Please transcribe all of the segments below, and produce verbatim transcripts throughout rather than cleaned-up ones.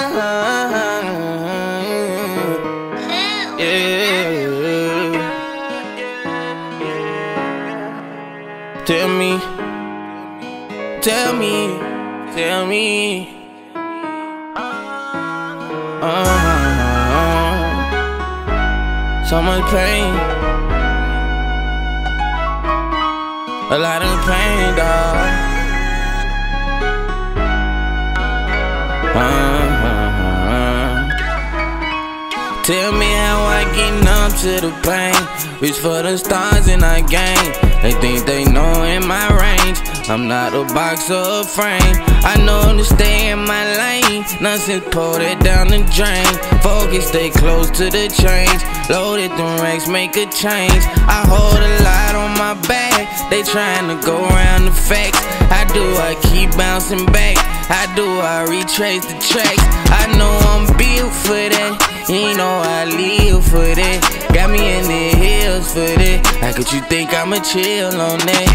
Yeah. Tell me, tell me, tell me. Uh, so much pain, a lot of pain, dog. Uh, tell me how I get numb to the pain. Reach for the stars and I gain. They think they know in my range. I'm not a box or a frame. I know to stay in my lane. Nothing pour that down the drain. Focus, stay close to the change. Loaded them racks, make a change. I hold a lot on my back. They trying to go around the facts. How do I keep bouncing back? How do I retrace the tracks? I know I'm built for that. You know I live for that. Got me in the hills for that. How could you think I'ma chill on that?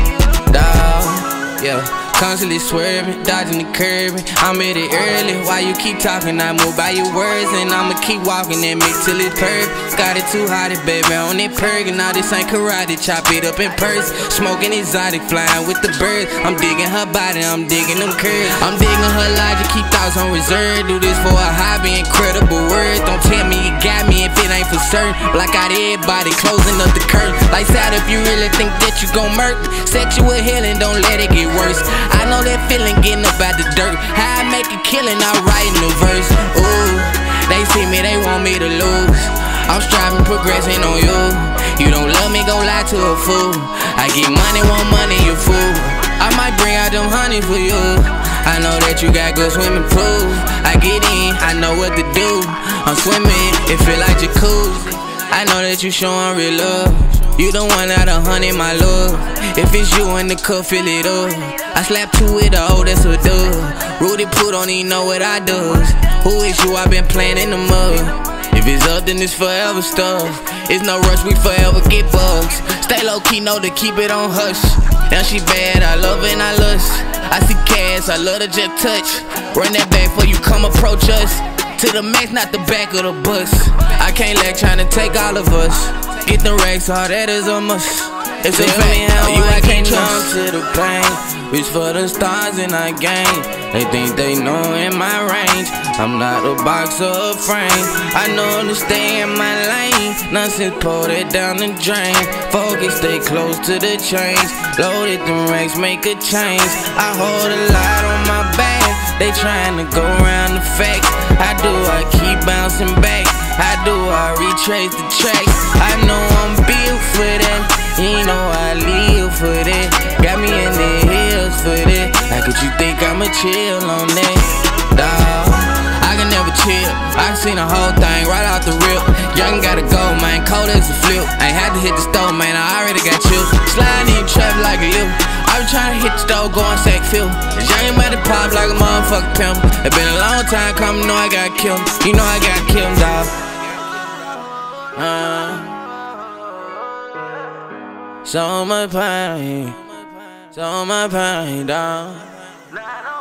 Dawg, yeah. Constantly swerving, dodging the curving. I'm at it early. Why you keep talking? I move by your words, and I'ma keep walking that mix till it's perfect. Got it too hot, baby, on it perking. Now this ain't karate, chop it up in purse. Smoking exotic, flying with the birds. I'm digging her body, I'm digging them curves. I'm digging her logic, keep thoughts on reserve. Do this for a hobby, incredible words. Don't tell me you got me if it ain't for certain. Block out everybody, closing up the curtain. Lights out if you really think that you gon' murk. Set you a hill and don't let it get worse. I know that feeling getting up out the dirt. How I make a killing, I writing the verse. Ooh, they see me, they want me to lose. I'm striving, progressing on you. You don't love me, go lie to a fool. I get money, want money, you fool. I might bring out them honey for you. I know that you got good swimming pools. I get in, I know what to do. I'm swimming, it feel like jacuzzi. I know that you showing real love. You the one out of honey, my love. If it's you in the cup, fill it up. I slap two with a O, that's a dub. Rudy put on, he know what I does. Who is you? I been playing in the mud. If it's up, then it's forever stuff. It's no rush, we forever get bugs. Stay low key, know to keep it on hush. Now she bad, I love and I lust. I see cash, I love to just touch. Run that back before you come approach us. To the max, not the back of the bus. I can't let tryna take all of us. Get the racks, all that is a must. It's a fact, how you I can't trust. To the pain, reach for the stars and I gain. They think they know in my range. I'm not a box or a frame. I know to stay in my lane. Nothing pour that down the drain. Focus, stay close to the change. Loaded them racks, make a change. I hold a lot on my back. They trying to go around the facts. How do I keep bouncing back? How do I retrace the tracks? I know I'm built for that. You know I live for that. Got me in the hills for that. How could you think I'ma chill on that? Dawg, I can never chill. I seen the whole thing right out the rip. Young gotta go, man, cold as a flip. Ain't had to hit the stove, man, I already got chills. Sliding in traffic like a lip. I been tryna hit the stove, going sack fill. This young about to pop like a motherfucking pimp. It been a long time coming, know I got killed. You know I got killed, dawg. Uh, so much pain, so much pain, dawg.